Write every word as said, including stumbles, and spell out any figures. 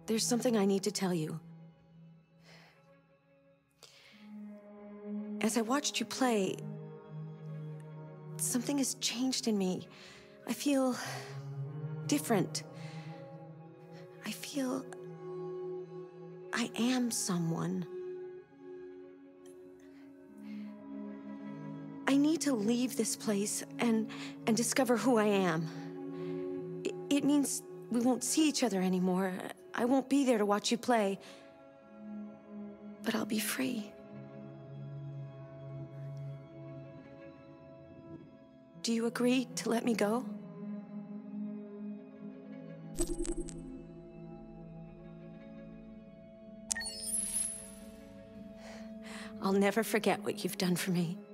There's something I need to tell you. As I watched you play, something has changed in me. I feel different. I feel I am someone. I need to leave this place and and discover who I am. It, it means we won't see each other anymore. I won't be there to watch you play. But I'll be free. Do you agree to let me go? I'll never forget what you've done for me.